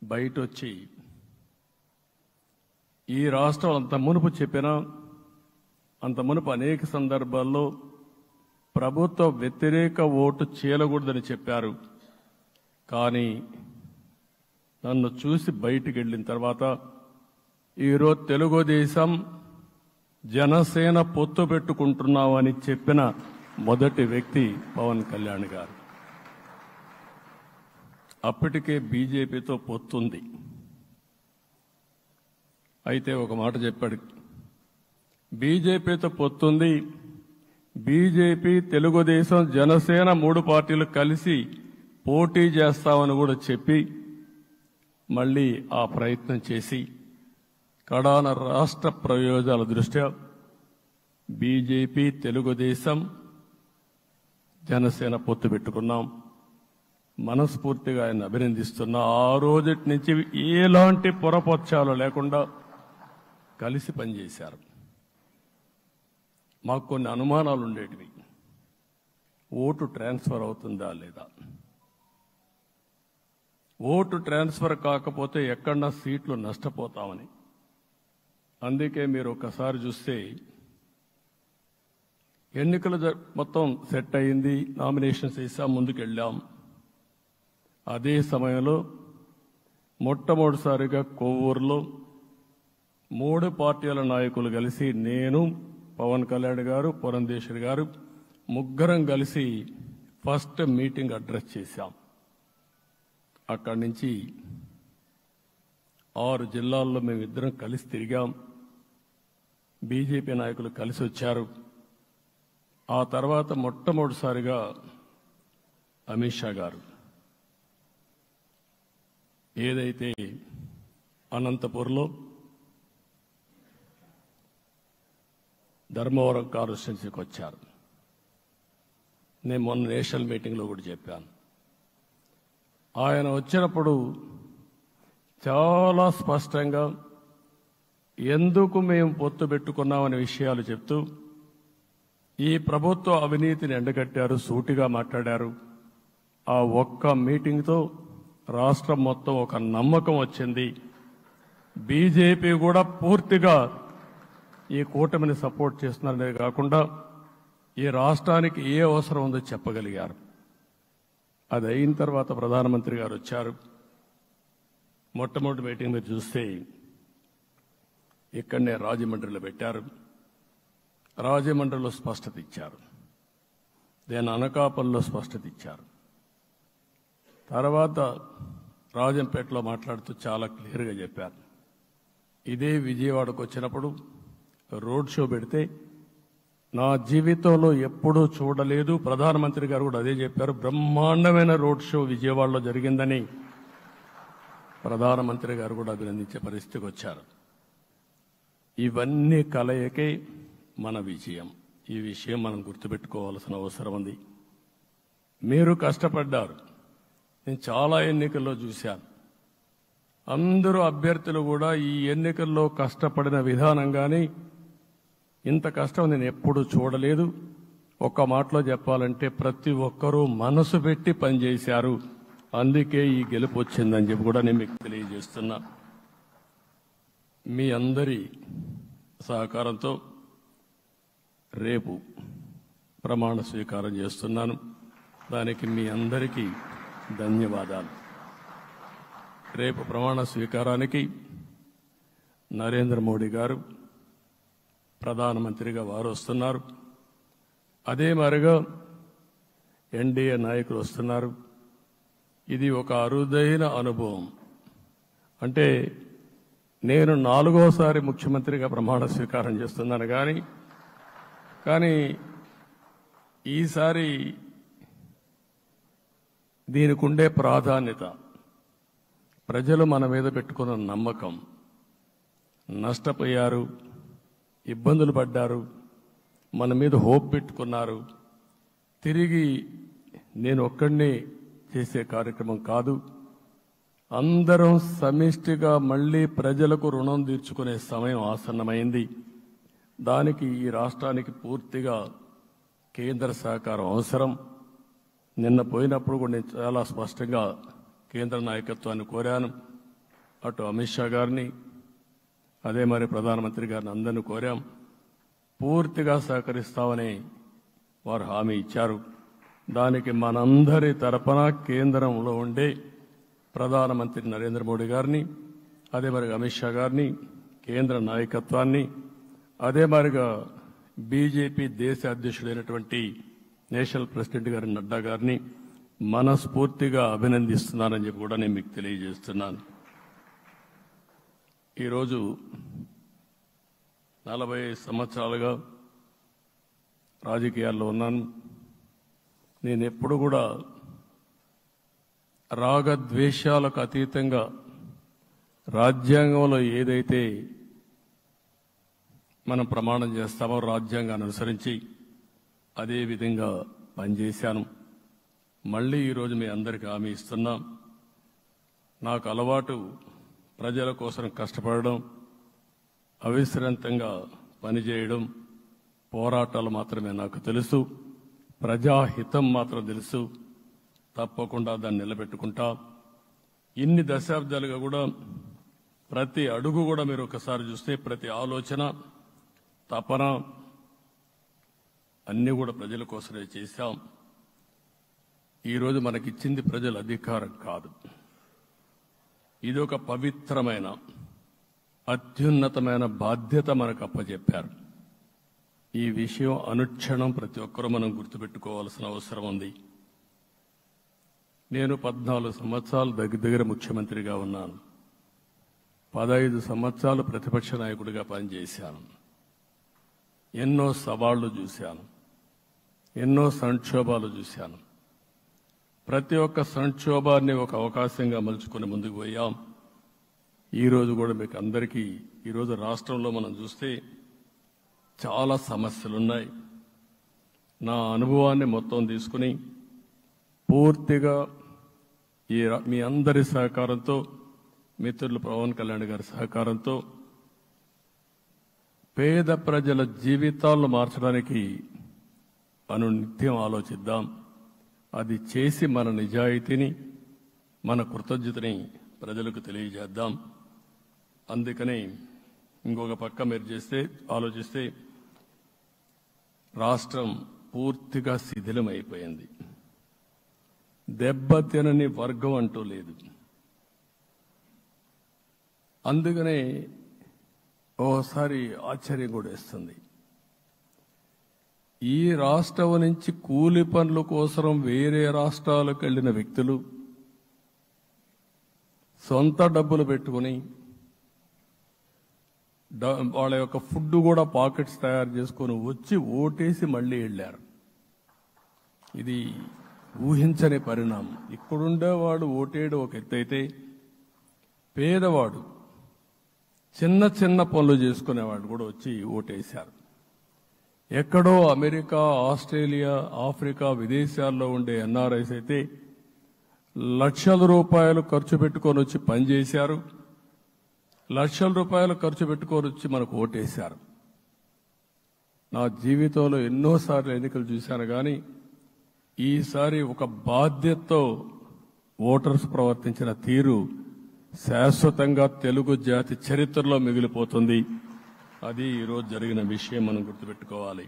బయటొచ్చి ఈ రాష్ట్రం అంత మునుపు చెప్పినా అంత మునుపు అనేక సందర్భాల్లో ప్రభుత్వ వ్యతిరేక ఓటు చేయకూడదని చెప్పారు. కానీ నన్ను చూసి బయటికి వెళ్ళిన తర్వాత ఈరోజు తెలుగుదేశం జనసేన పొత్తు పెట్టుకుంటున్నామని చెప్పిన మొదటి వ్యక్తి పవన్ కళ్యాణ్ గారు. అప్పటికే బీజేపీతో పొత్తుంది. అయితే ఒక మాట చెప్పాడు, బీజేపీతో పొత్తుంది, బీజేపీ తెలుగుదేశం జనసేన 3 పార్టీలు కలిసి పోటీ చేస్తామని కూడా చెప్పి మళ్లీ ఆ ప్రయత్నం చేసి కడాన రాష్ట్ర ప్రయోజనాల దృష్ట్యా బీజేపీ తెలుగుదేశం జనసేన పొత్తు పెట్టుకున్నాం. మనస్ఫూర్తిగా ఆయన అభినందిస్తున్నా. ఆ రోజటి నుంచి ఎలాంటి పొరపక్షాలు లేకుండా కలిసి పనిచేశారు. మాకు కొన్ని అనుమానాలు ఉండేటివి. ఓటు ట్రాన్స్ఫర్ అవుతుందా లేదా, ఓటు ట్రాన్స్ఫర్ కాకపోతే ఎక్కడన్నా సీట్లు నష్టపోతామని. అందుకే మీరు ఒకసారి చూస్తే ఎన్నికలు మొత్తం సెట్ అయింది, నామినేషన్స్ వేసాం, ముందుకెళ్ళాం. అదే సమయంలో మొట్టమొదటిసారిగా కొవ్వూరులో 3 పార్టీల నాయకులు కలిసి, నేను, పవన్ కళ్యాణ్ గారు, పురంధేశ్వరి గారు ముగ్గురం కలిసి ఫస్ట్ మీటింగ్ అడ్రస్ చేశాం. అక్కడి నుంచి 6 జిల్లాల్లో మేమిద్దరం కలిసి తిరిగాం. బీజేపీ నాయకులు కలిసి వచ్చారు. ఆ తర్వాత మొట్టమొదటిసారిగా అమిత్ షా గారు ఏదైతే అనంతపూర్లో ధర్మవరం కాన్స్టిట్యున్సీకి వచ్చారు. నేను మొన్న నేషనల్ మీటింగ్లో కూడా చెప్పాను. ఆయన వచ్చినప్పుడు చాలా స్పష్టంగా ఎందుకు మేము పొత్తు పెట్టుకున్నామనే విషయాలు చెప్తూ ఈ ప్రభుత్వ అవినీతిని ఎండగట్టారు, సూటిగా మాట్లాడారు. ఆ ఒక్క మీటింగ్తో రాష్ట్రం మొత్తం ఒక నమ్మకం వచ్చింది. బీజేపీ కూడా పూర్తిగా ఈ కూటమిని సపోర్ట్ చేస్తున్నారనే కాకుండా ఈ రాష్ట్రానికి ఏ అవసరం ఉందో చెప్పగలిగారు. అది అయిన తర్వాత ప్రధానమంత్రి గారు వచ్చారు. మొట్టమొదటి మీటింగ్ మీరు చూస్తే ఇక్కడనే రాజమండ్రిలో పెట్టారు. రాజమండ్రిలో స్పష్టత ఇచ్చారు, దేని అనకాపల్లిలో స్పష్టత ఇచ్చారు. తర్వాత రాజంపేటలో మాట్లాడుతూ చాలా క్లియర్గా చెప్పారు. ఇదే విజయవాడకు వచ్చినప్పుడు రోడ్ షో పెడితే నా జీవితంలో ఎప్పుడూ చూడలేదు, ప్రధానమంత్రి గారు కూడా అదే చెప్పారు, బ్రహ్మాండమైన రోడ్ షో విజయవాడలో జరిగిందని ప్రధానమంత్రి గారు కూడా అభినందించే పరిస్థితికి వచ్చారు. ఇవన్నీ కలయికే మన విజయం. ఈ విషయం మనం గుర్తుపెట్టుకోవాల్సిన అవసరం ఉంది. మీరు కష్టపడ్డారు. నేను చాలా ఎన్నికల్లో చూశాను. అందరూ అభ్యర్థులు కూడా ఈ ఎన్నికల్లో కష్టపడిన విధానం కానీ ఇంత కష్టం నేను ఎప్పుడూ చూడలేదు. ఒక్క మాటలో చెప్పాలంటే ప్రతి ఒక్కరూ మనసు పెట్టి పనిచేశారు. అందుకే ఈ గెలుపు వచ్చిందని చెప్పి కూడా నేను మీకు తెలియజేస్తున్నా. మీ అందరి సహకారంతో రేపు ప్రమాణ స్వీకారం చేస్తున్నాను. దానికి మీ అందరికీ ధన్యవాదాలు. రేపు ప్రమాణ స్వీకారానికి నరేంద్ర మోడీ గారు ప్రధానమంత్రిగా వారు వస్తున్నారు. అదే మరిగా ఎన్డీఏ నాయకులు వస్తున్నారు. ఇది ఒక అరుదైన అనుభవం. అంటే నేను 4వసారి ముఖ్యమంత్రిగా ప్రమాణ స్వీకారం చేస్తున్నాను. కానీ ఈసారి దీనికి ఉండే ప్రాధాన్యత, ప్రజలు మన మీద పెట్టుకున్న నమ్మకం, నష్టపోయారు, ఇబ్బందులు పడ్డారు, మన మీద హోప్ పెట్టుకున్నారు. తిరిగి నేను ఒక్కడినే చేసే కార్యక్రమం కాదు. అందరం సమిష్టిగా మళ్లీ ప్రజలకు రుణం తీర్చుకునే సమయం ఆసన్నమైంది. దానికి ఈ రాష్ట్రానికి పూర్తిగా కేంద్ర సహకారం అవసరం. నిన్న పోయినప్పుడు కూడా నేను చాలా స్పష్టంగా కేంద్ర నాయకత్వాన్ని కోరాను. అటు అమిత్ షా గారిని అదే మరి ప్రధానమంత్రి గారిని అందరినీ కోరాం. పూర్తిగా సహకరిస్తామని వారు హామీ ఇచ్చారు. దానికి మనందరి తరపున కేంద్రంలో ఉండే ప్రధానమంత్రి నరేంద్ర మోడీ గారిని, అదే మరి అమిత్ షా గారిని, కేంద్ర నాయకత్వాన్ని, అదే మరిగా బీజేపీ దేశ అధ్యక్షుడైనటువంటి నేషనల్ ప్రెసిడెంట్ గారి నడ్డా గారిని మనస్ఫూర్తిగా అభినందిస్తున్నానని చెప్పి కూడా నేను మీకు తెలియజేస్తున్నాను. ఈరోజు 45 సంవత్సరాలుగా రాజకీయాల్లో ఉన్నాను. నేను ఎప్పుడు కూడా రాగద్వేషాలకు అతీతంగా రాజ్యాంగంలో ఏదైతే మనం ప్రమాణం చేస్తామో రాజ్యాంగాన్ని అనుసరించి అదే విధంగా పనిచేశాను. మళ్ళీ ఈరోజు మీ అందరికీ హామీ ఇస్తున్నాం. నాకు అలవాటు ప్రజల కోసం కష్టపడడం, అవిశ్రాంతంగా పనిచేయడం, పోరాటాలు మాత్రమే నాకు తెలుసు. ప్రజాహితం మాత్రం తెలుసు. తప్పకుండా దాన్ని నిలబెట్టుకుంటా. ఇన్ని దశాబ్దాలుగా కూడా ప్రతి అడుగు కూడా మీరు ఒకసారి చూస్తే ప్రతి ఆలోచన, తపన అన్నీ కూడా ప్రజల కోసమే చేశాం. ఈరోజు మనకిచ్చింది ప్రజల అధికారం కాదు. ఇది ఒక పవిత్రమైన అత్యున్నతమైన బాధ్యత మనకు అప్పచెప్పారు. ఈ విషయం అనుక్షణం ప్రతి ఒక్కరూ మనం గుర్తుపెట్టుకోవాల్సిన అవసరం ఉంది. నేను 14 సంవత్సరాలు దగ్గర ముఖ్యమంత్రిగా ఉన్నాను. 15 సంవత్సరాలు ప్రతిపక్ష నాయకుడిగా పనిచేశాను. ఎన్నో సవాళ్లు చూశాను, ఎన్నో సంక్షోభాలు చూశాను. ప్రతి ఒక్క సంక్షోభాన్ని ఒక అవకాశంగా మలుచుకుని ముందుకు పోయాం. ఈరోజు కూడా మీకు అందరికీ ఈరోజు రాష్ట్రంలో మనం చూస్తే చాలా సమస్యలున్నాయి. నా అనుభవాన్ని మొత్తం తీసుకుని పూర్తిగా మీ అందరి సహకారంతో, మిత్రులు పవన్ కళ్యాణ్ గారి సహకారంతో పేద ప్రజల జీవితాలను మార్చడానికి అనునిత్యం ఆలోచిద్దాం. అది చేసి మన నిజాయితీని, మన కృతజ్ఞతని ప్రజలకు తెలియజేద్దాం. అందుకని ఇంకొక పక్క మీరు ఆలోచిస్తే రాష్ట్రం పూర్తిగా శిథిలమైపోయింది. దెబ్బతినని వర్గం అంటూ లేదు. అందుకనే ఓసారి ఆశ్చర్యం కూడా వేస్తుంది. ఈ రాష్ట్రం నుంచి కూలి పనుల కోసం వేరే రాష్ట్రాలకు వెళ్లిన వ్యక్తులు సొంత డబ్బులు పెట్టుకుని వాళ్ళ యొక్క ఫుడ్ కూడా పాకెట్స్ తయారు చేసుకుని వచ్చి ఓటేసి మళ్లీ వెళ్లారు. ఇది ఊహించని పరిణామం. ఇక్కడుండేవాడు ఓటేయడం ఒక ఎత్తైతే, పేదవాడు చిన్న చిన్న పనులు చేసుకునేవాడు కూడా వచ్చి ఓటేశారు. ఎక్కడో అమెరికా, ఆస్ట్రేలియా, ఆఫ్రికా విదేశాల్లో ఉండే ఎన్ఆర్ఐస్ అయితే లక్షల రూపాయలు ఖర్చు పెట్టుకొని వచ్చి పనిచేశారు. లక్షల రూపాయలు ఖర్చు పెట్టుకొని వచ్చి మనకు ఓటేశారు. నా జీవితంలో ఎన్నోసార్లు ఎన్నికలు చూశాను, కానీ ఈసారి ఒక బాధ్యతతో ఓటర్స్ ప్రవర్తించిన తీరు శాశ్వతంగా తెలుగు జాతి చరిత్రలో మిగిలిపోతుంది. అది ఈరోజు జరిగిన విషయం మనం గుర్తుపెట్టుకోవాలి.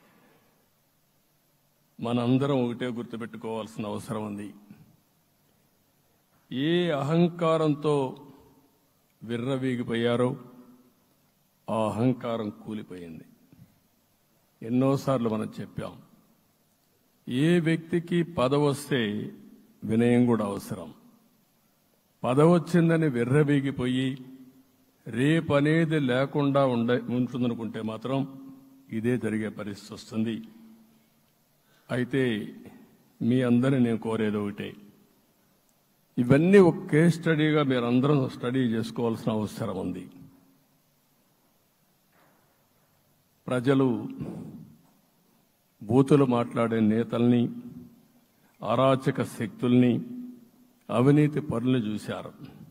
మనందరం ఒకటే గుర్తుపెట్టుకోవాల్సిన అవసరం ఉంది. ఏ అహంకారంతో విర్రవీగిపోయారో ఆ అహంకారం కూలిపోయింది. ఎన్నోసార్లు మనం చెప్పాం, ఏ వ్యక్తికి పదవి వస్తే వినయం కూడా అవసరం. పదవి వచ్చిందని విర్రవీగిపోయి రేపనేది లేకుండా ఉంటుందనుకుంటే మాత్రం ఇదే జరిగే పరిస్థితి వస్తుంది. అయితే మీ అందరినీ నేను కోరేది ఒకటే, ఇవన్నీ ఒక కేస్ స్టడీగా మీరందరం స్టడీ చేసుకోవాల్సిన అవసరం ఉంది. ప్రజలు బూతులు మాట్లాడే నేతల్ని, అరాచక శక్తుల్ని, అవినీతి పరుల్ని చూశారు.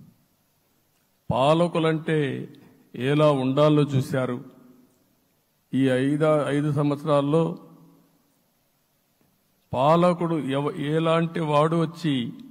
పాలకులంటే ఎలా ఉండాలో చూశారు. ఈ 5 సంవత్సరాల్లో పాలకుడు ఎలాంటి వాడు వచ్చి